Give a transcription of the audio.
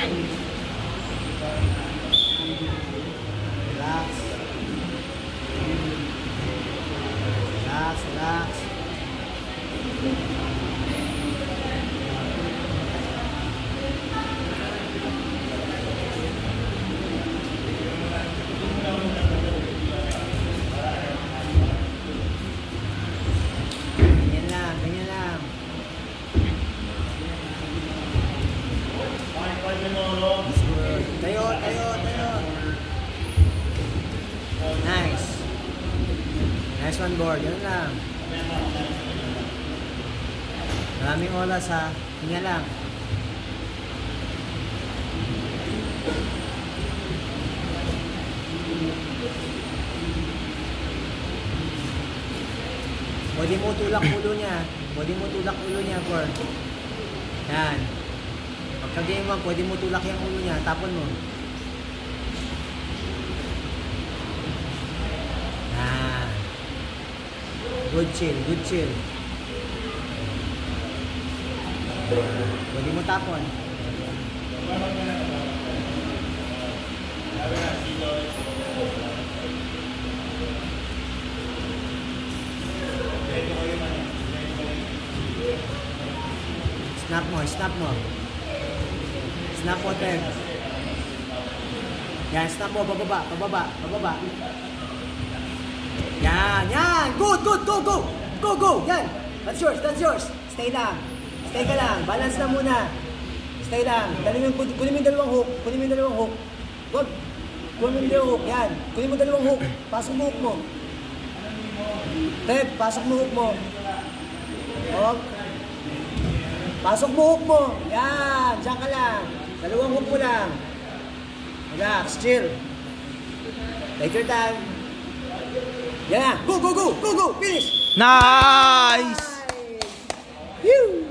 Relax. Relax, relax. Ganyan lang, ganyan lang. Tayo, tayo, tayo. Nice. Nice one, board. Yan lang. Maraming oras ha. Hinga lang. Pwede mo tulak ulo niya. Pwede mo tulak ulo niya, board. Yan. Pagka-game 1, pwede mo tulak yung ulo niya. Tapon mo. Yan. Good chill, good chill. Pwede mo tapon. Snap mo, snap mo. Snap mo, Ted. Yan, snap mo, bababa, bababa, bababa. Yan, yan. Good, good, go, go. Go, go, yan. That's yours, that's yours. Stay lang. Stay ka lang. Balance lang muna. Stay lang. Kunin mo yung dalawang hook. Kunin mo yung dalawang hook. Good. Kunin mo yung dalawang hook. Yan. Kunin mo yung dalawang hook. Pasok mo hook mo. Ted, pasok mo hook mo. Hook. Pasok mo hook mo. Yan. Diyan ka lang. Dalawang hook mo lang. Relax. Chill. Take your time. Yan. Go, go, go. Go, go. Finish. Nice! Phew.